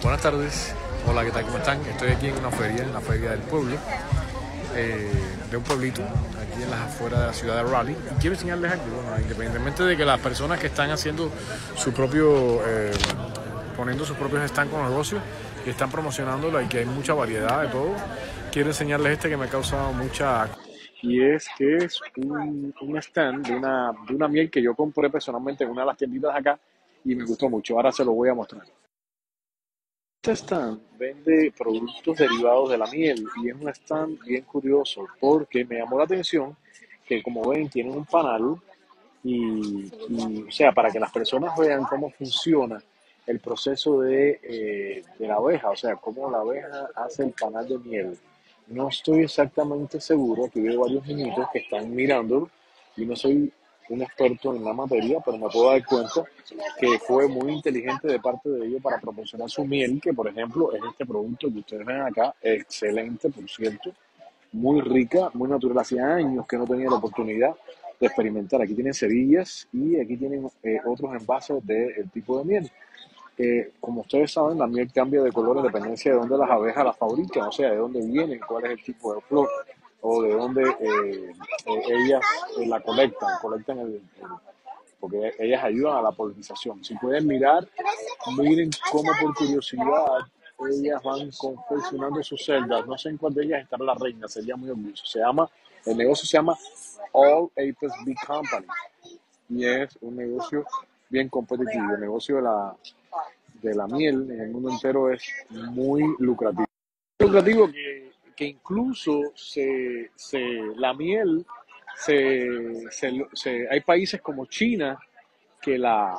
Buenas tardes, hola, ¿qué tal? ¿Cómo están? Estoy aquí en una feria, en la feria del pueblo, de un pueblito, aquí en las afueras de la ciudad de Raleigh. Y quiero enseñarles algo, bueno, independientemente de que las personas que están haciendo su propio, poniendo sus propios stands con negocios y están promocionándolo y que hay mucha variedad de todo, quiero enseñarles este que me ha causado mucha... Y es que es un stand de una miel que yo compré personalmente en una de las tienditas de acá y me gustó mucho. Ahora se lo voy a mostrar. Este stand vende productos derivados de la miel y es un stand bien curioso porque me llamó la atención que, como ven, tienen un panel o sea, para que las personas vean cómo funciona el proceso de la abeja, o sea, cómo la abeja hace el panal de miel. No estoy exactamente seguro, aquí veo varios niñitos que están mirándolo y no soy un experto en la materia, pero me puedo dar cuenta que fue muy inteligente de parte de ellos para promocionar su miel, que por ejemplo es este producto que ustedes ven acá, excelente por cierto, muy rica, muy natural. Hacía años que no tenía la oportunidad de experimentar. Aquí tienen cerillas y aquí tienen otros envases del tipo de miel. Como ustedes saben, la miel cambia de color en dependencia de dónde las abejas la fabrican, o sea, de dónde vienen, cuál es el tipo de flor, o de dónde ellas la colectan porque ellas ayudan a la polinización. Si pueden mirar, miren cómo por curiosidad ellas van confeccionando sus celdas. No sé en cuál de ellas estará la reina, sería muy orgulloso. El negocio se llama All Apis Bee Company y es un negocio bien competitivo. El negocio de la miel en el mundo entero es muy lucrativo. Lucrativo que incluso la miel, hay países como China que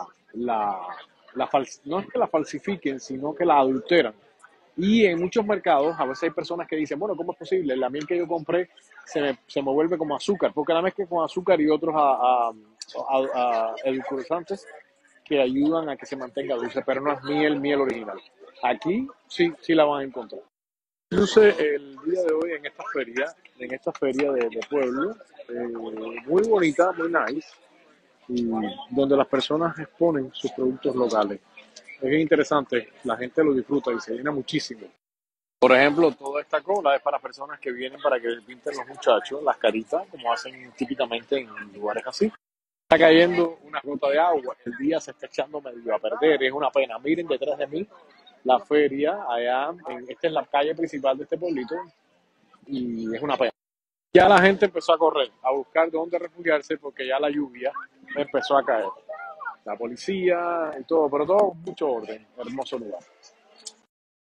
no es que la falsifiquen, sino que la adulteran. Y en muchos mercados, a veces hay personas que dicen, bueno, ¿cómo es posible? La miel que yo compré se me vuelve como azúcar, porque la mezcla con azúcar y otros a edulcorantes que ayudan a que se mantenga dulce, pero no es miel original. Aquí sí la van a encontrar. Incluso el día de hoy en esta feria de pueblo, muy bonita, muy nice, y donde las personas exponen sus productos locales. Es bien interesante, la gente lo disfruta y se llena muchísimo. Por ejemplo, toda esta cola es para personas que vienen para que les pinten los muchachos las caritas, como hacen típicamente en lugares así. Está cayendo una gota de agua, el día se está echando medio a perder, es una pena. Miren detrás de mí la feria, esta es la calle principal de este pueblito y es una pena. Ya la gente empezó a correr, a buscar dónde refugiarse porque ya la lluvia empezó a caer. La policía y todo, pero todo con mucho orden, hermoso lugar.